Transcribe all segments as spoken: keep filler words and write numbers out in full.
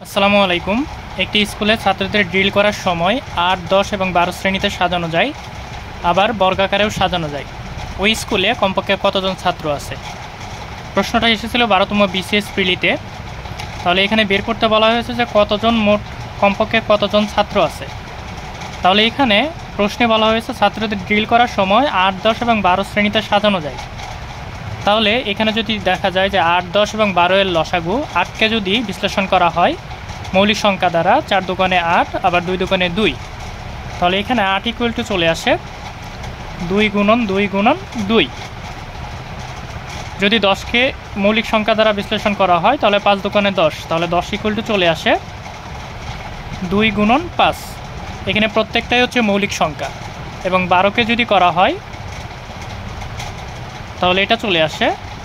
আসসালামু আলাইকুম। একটি স্কুলে ছাত্রদের ড্রিল করার সময় আট দশ এবং বারো শ্রেণীতে সাজানো যায়, আবার বর্গাকারেও সাজানো যায়। ওই স্কুলে কমপক্ষে কতজন ছাত্র আছে? প্রশ্নটা এসেছিল বারোতম বিসিএস প্রিলিতে। তাহলে এখানে বের করতে বলা হয়েছে যে কতজন মোট কমপক্ষে কতজন ছাত্র আছে। তাহলে এখানে প্রশ্নে বলা হয়েছে ছাত্রদের ড্রিল করার সময় আট দশ এবং বারো শ্রেণীতে সাজানো যায়। তাহলে এখানে যদি দেখা যায় যে আট দশ এবং বারো এর লসাগু আটকে যদি বিশ্লেষণ করা হয় মৌলিক সংখ্যা দ্বারা, চার দোকানে আট আবার দুই দোকানে দুই, তাহলে এখানে আট ইকুয়াল টু চলে আসে দুই গুণন দুই গুণন দুই। যদি দশকে মৌলিক সংখ্যা দ্বারা বিশ্লেষণ করা হয় তাহলে পাঁচ দোকানে দশ, তাহলে দশ ইকুয়াল টু চলে আসে দুই গুণন পাঁচ। এখানে প্রত্যেকটাই হচ্ছে মৌলিক সংখ্যা। এবং বারোকে যদি করা হয় তাহলে এটা চলে আসে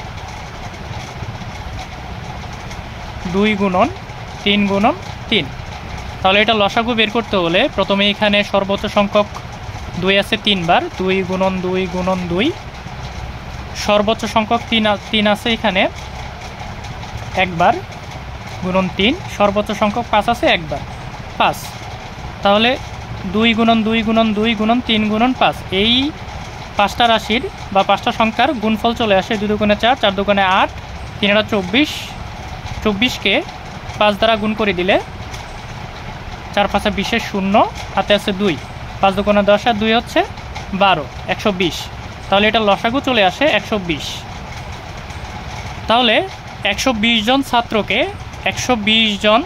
দুই গুণন তিন গুণন তিন। তাহলে এটা লসাগু বের করতে হলে প্রথমে এখানে সর্বোচ্চ সংখ্যক দুই আছে তিনবার, দুই গুণন দুই গুণন দুই। সর্বোচ্চ সংখ্যক তিন তিন আছে এখানে একবার, গুণন তিন। সর্বোচ্চ সংখ্যক পাঁচ আছে একবার, পাঁচ। তাহলে দুই গুণন দুই গুণন দুই গুণন তিন গুণন পাঁচ, এই পাঁচটা রাশির বা পাঁচটা সংখ্যার গুণফল চলে আসে দুই দোকানে চার, চার দোকানে আট, তিন হাজার চব্বিশ। চব্বিশকে পাঁচ দ্বারা গুণ করে দিলে চার পাঁচে বিশের শূন্য, হাতে আছে দুই, পাঁচ দোকানে দশ আর দুই হচ্ছে বারো, একশো বিশ। তাহলে এটা লসাগু চলে আসে একশো বিশ। তাহলে একশো বিশ জন ছাত্রকে একশো বিশ জন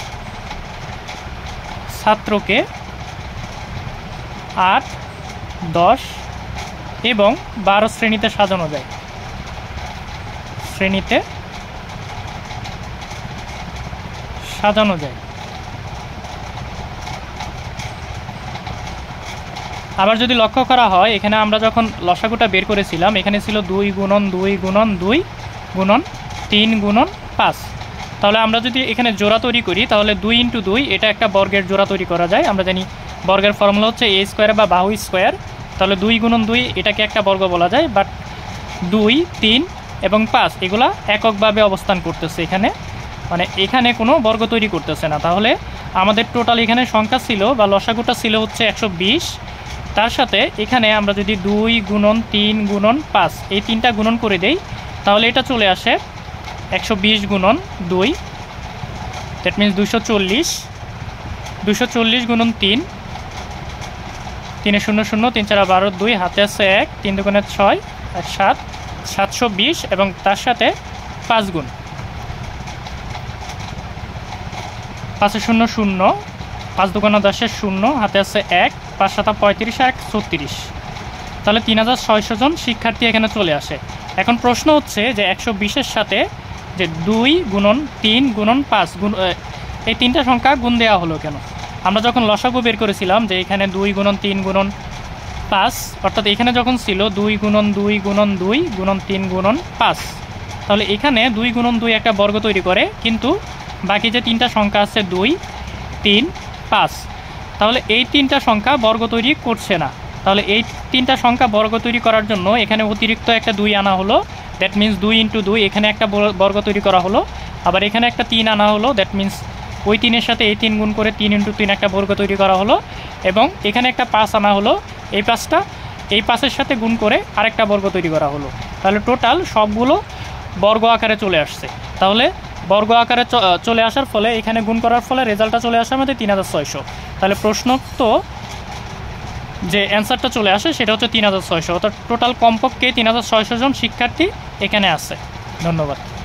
ছাত্রকে আট দশ এবং বারো শ্রেণীতে সাজানো যায়। শ্রেণীতে সাজানো যায়। আবার যদি লক্ষ্য করা হয় এখানে আমরা যখন লসাগুটা বের করেছিলাম এখানে ছিল দুই গুণন দুই গুণন দুই গুণন তিন গুণন পাঁচ। তাহলে আমরা যদি এখানে জোড়া তৈরি করি তাহলে দুই ইন্টু দুই, এটা একটা বর্গের জোড়া তৈরি করা যায়। আমরা জানি বর্গের ফর্মুলা হচ্ছে এ স্কোয়ার বা বাহু স্কোয়ার। তাহলে দুই গুণন দুই এটাকে একটা বর্গ বলা যায়। বাট দুই তিন এবং পাঁচ এগুলা এককভাবে অবস্থান করতেছে এখানে, মানে এখানে কোনো বর্গ তৈরি করতেছে না। তাহলে আমাদের টোটাল এখানে সংখ্যা ছিল বা লসাগুটা ছিল হচ্ছে একশো বিশ। তার সাথে এখানে আমরা যদি দুই গুণন তিন গুণন পাঁচ এই তিনটা গুণন করে দেই তাহলে এটা চলে আসে একশো বিশ গুণন দুই, দ্যাট মিনস দুশো চল্লিশ। দুশো চল্লিশ গুণন তিন, তিনে শূন্য শূন্য, তিন চার বারো, দুই, হাতে আছে এক, তিন দুগুণে ছয় এক সাত, সাতশো বিশ এবং তার সাথে পাঁচ গুণ, পাঁচে শূন্য শূন্য, পাঁচ দুগুণে দশের শূন্য, হাতে আছে এক, পাঁচ সাতা পঁয়ত্রিশ, এক ছত্রিশ। তাহলে তিন হাজার ছয়শো জন শিক্ষার্থী এখানে চলে আসে। এখন প্রশ্ন হচ্ছে যে একশো বিশের সাথে যে দুই গুণন তিন গুণন পাঁচ গুণ, এই তিনটা সংখ্যা গুণ দেওয়া হলো কেন? আমরা যখন লসাগু বের করেছিলাম যে এখানে দুই গুণন তিন গুণন পাঁচ, অর্থাৎ এখানে যখন ছিল দুই গুণন দুই গুণন দুই গুণন তিন গুণন পাঁচ, তাহলে এখানে দুই গুণন দুই একটা বর্গ তৈরি করে, কিন্তু বাকি যে তিনটা সংখ্যা আছে দুই তিন পাঁচ, তাহলে এই তিনটা সংখ্যা বর্গ তৈরি করছে না। তাহলে এই তিনটা সংখ্যা বর্গ তৈরি করার জন্য এখানে অতিরিক্ত একটা দুই আনা হলো, দ্যাট মিন্স দুই ইন্টু দুই, এখানে একটা বর্গ তৈরি করা হলো। আবার এখানে একটা তিন আনা হলো, দ্যাট মিন্স ওই তিনের সাথে এই তিন গুণ করে তিন ইন্টু তিন একটা বর্গ তৈরি করা হলো। এবং এখানে একটা পাঁচ আনা হলো, এই পাঁচটা এই পাঁচের সাথে গুণ করে আরেকটা বর্গ তৈরি করা হলো। তাহলে টোটাল সবগুলো বর্গ আকারে চলে আসছে। তাহলে বর্গ আকারে চলে আসার ফলে এখানে গুণ করার ফলে রেজাল্টটা চলে আসে আমাদের তিন হাজার ছয়শো। তাহলে প্রশ্ন তো যে অ্যান্সারটা চলে আসে সেটা হচ্ছে তিন হাজার ছয়শো, অর্থাৎ টোটাল কমপক্ষে তিন হাজার ছয়শো জন শিক্ষার্থী এখানে আছে। ধন্যবাদ।